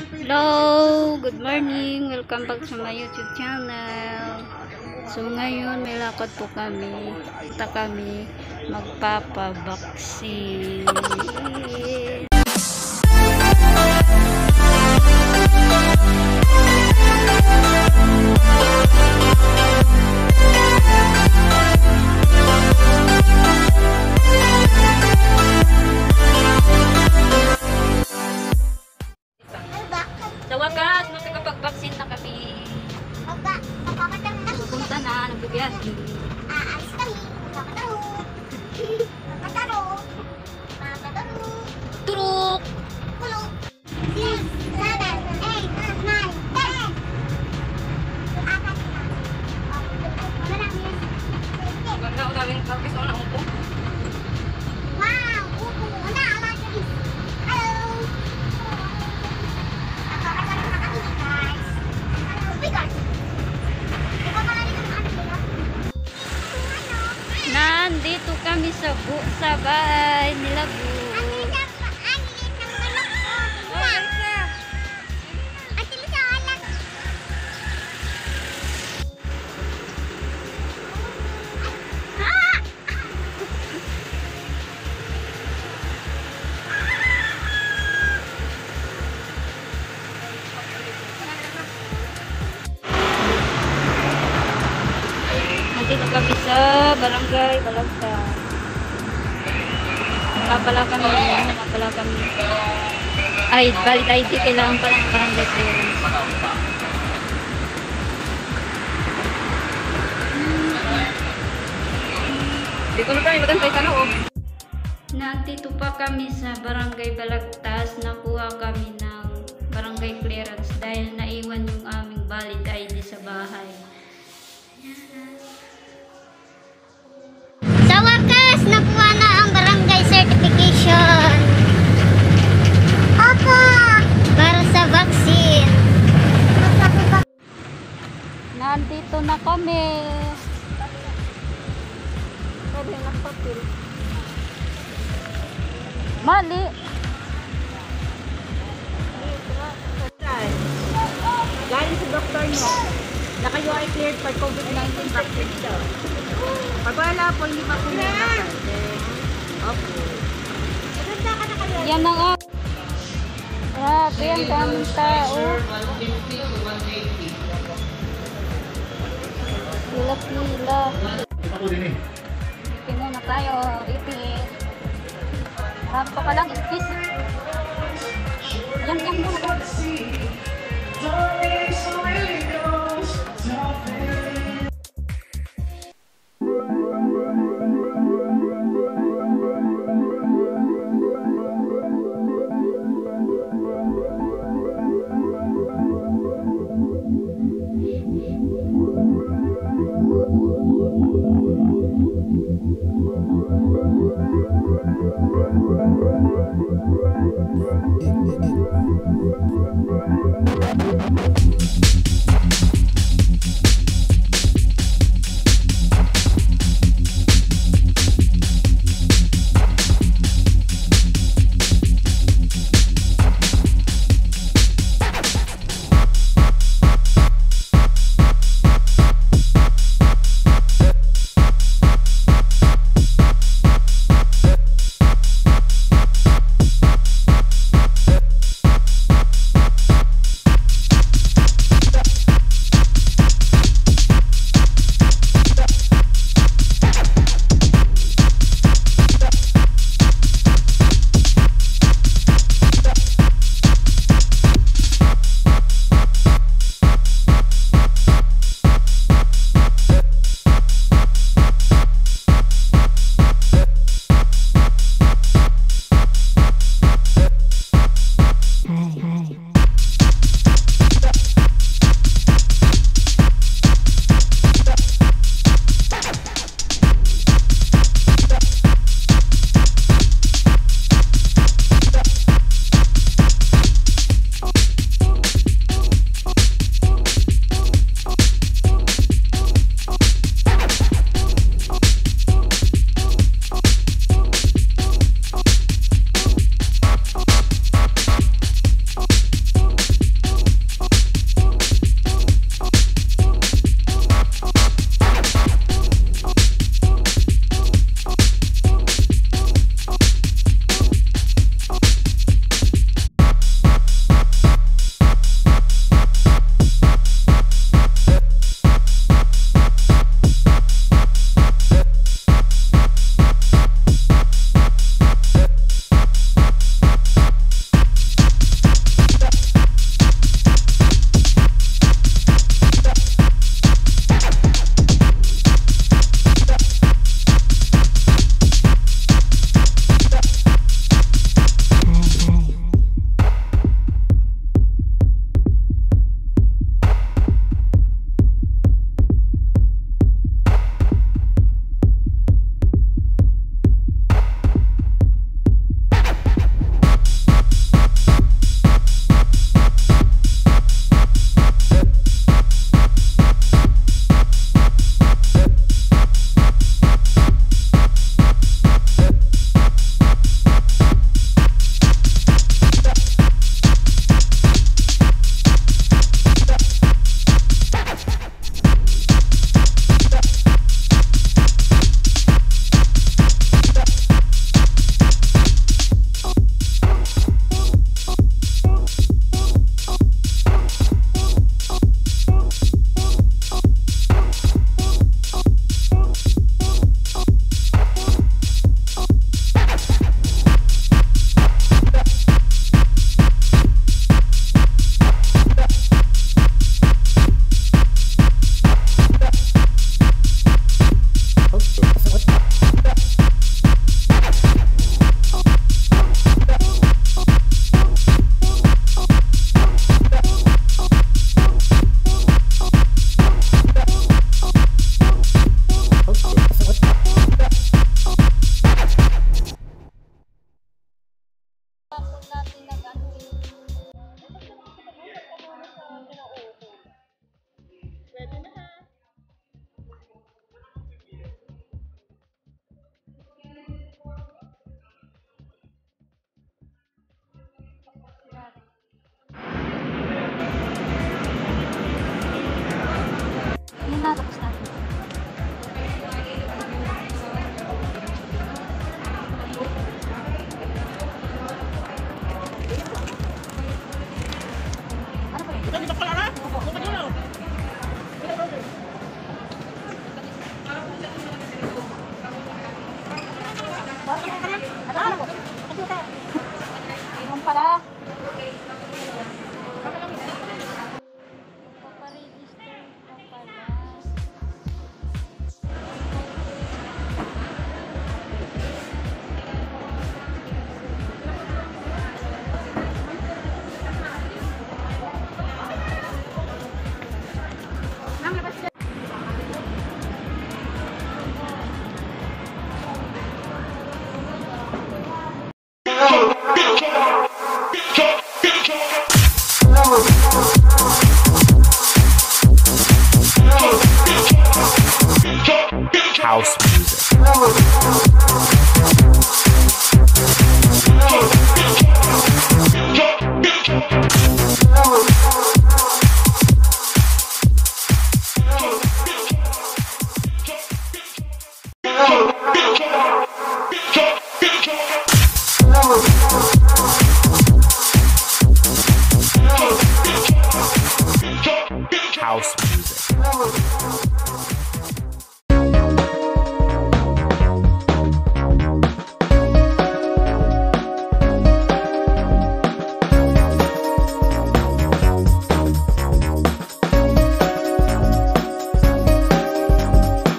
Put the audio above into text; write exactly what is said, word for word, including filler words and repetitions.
Hello! Good morning! Welcome back sa my YouTube channel. So ngayon may lakad po kami. Punta kami magpapabaksin. Sa wakas, makakapag-vaccine na kami. Baba, magpapadang na. Pupunta na, nagbibiyahe. Aalis kami. Magpapataro. Magpapataro. Magpapataro. Turuk! Pulo. Six, seven, eight, nine, ten. Apat na. Marami yan. Ganda ko namin kapis o na upo. Wow! Upo. Una, ala kami. Hello. Magpapataro na kami, guys. Oh my God. Ikaw pala rin ang ano, diba? Nandito kami sa bu sa bahay nila Bu. Nandito kami sa barangay Balagtas. Nga pala kami, nga pala kami. Ay, valid I D, kailangan pala ng barangay clearance. Hindi ko na tayo magantay sa loob. Nandito pa kami sa barangay Balagtas. Nakuha kami ng barangay clearance dahil naiwan yung aming valid I D sa bahay. Sa wakas, nakuha na ang barangay certification. Opo! Para sa vaccine. Nandito na kami. Pwede na papel. Mali. Galing sa doktor nyo na kayo ay cleared for COVID nineteen vaccine daw. Pag wala po, hindi pa po may vaccine. Opo. Maganda ka na kayo. Yan na nga. Grabe, ang daming tao. Pila-pila. Ipin muna tayo. Ipin. Marami pa palang ipis. Yan, yan muna. House music. House